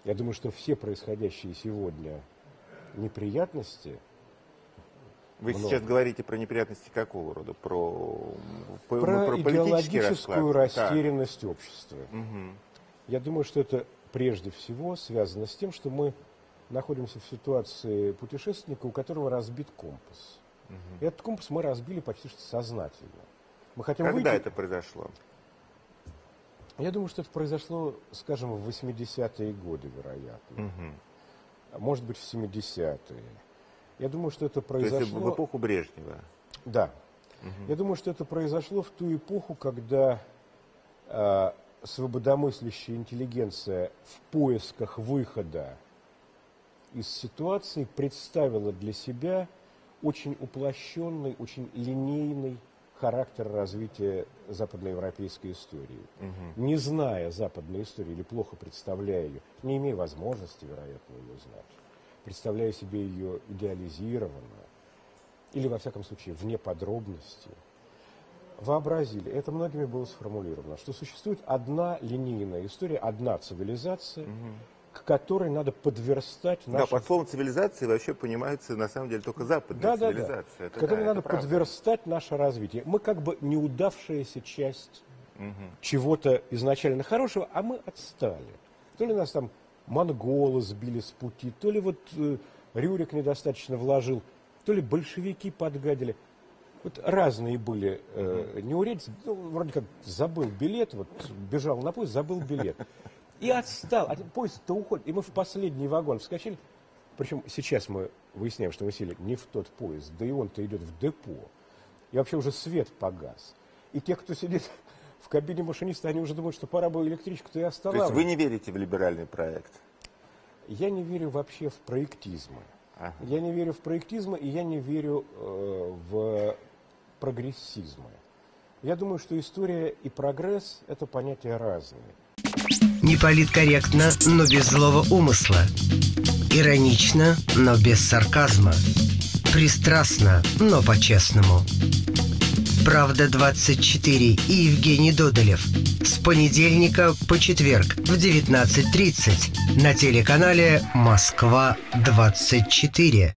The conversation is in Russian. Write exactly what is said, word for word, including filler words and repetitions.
Я думаю, что все происходящие сегодня неприятности... Вы много. сейчас говорите про неприятности какого рода? Про, про, про идеологическую расклад. растерянность так. общества. Угу. Я думаю, что это прежде всего связано с тем, что мы находимся в ситуации путешественника, у которого разбит компас. Угу. И этот компас мы разбили почти что сознательно. Мы хотим Когда выйти... это произошло? Я думаю, что это произошло, скажем, в восьмидесятые годы, вероятно. Угу. Может быть, в семидесятые. Я думаю, что это произошло... То есть в эпоху Брежнева? Да. Угу. Я думаю, что это произошло в ту эпоху, когда э, свободомыслящая интеллигенция в поисках выхода из ситуации представила для себя очень уплощенный, очень линейный характер развития западноевропейской истории. Угу. Не зная западной истории или плохо представляя ее, не имея возможности, вероятно, ее знать, представляя себе ее идеализированно, или, во всяком случае, вне подробностей, вообразили, это многими было сформулировано, что существует одна линейная история, одна цивилизация, угу. к которой надо подверстать нашу... Да, под словом цивилизации вообще понимается, на самом деле, только западная да, цивилизация. Да, да. Это, к которой да, надо это подверстать наше развитие. Мы как бы неудавшаяся часть угу. чего-то изначально хорошего, а мы отстали. То ли нас там монголы сбили с пути, то ли вот э, Рюрик недостаточно вложил, то ли большевики подгадили. Вот разные были э, неурядицы. Ну, вроде как забыл билет, вот бежал на поезд, забыл билет. И отстал. А поезд-то уходит. И мы в последний вагон вскочили. Причем сейчас мы выясняем, что мы сели не в тот поезд, да и он-то идет в депо. И вообще уже свет погас. И те, кто сидит в кабине машиниста, они уже думают, что пора бы электричку-то и останавливать. То есть вы не верите в либеральный проект? Я не верю вообще в проектизмы. Ага. Я не верю в проектизмы, и я не верю э, в прогрессизмы. Я думаю, что история и прогресс – это понятия разные. Неполиткорректно, но без злого умысла. Иронично, но без сарказма. Пристрастно, но по-честному. «Правда двадцать четыре» и Евгений Додолев. С понедельника по четверг в девятнадцать тридцать на телеканале «Москва двадцать четыре».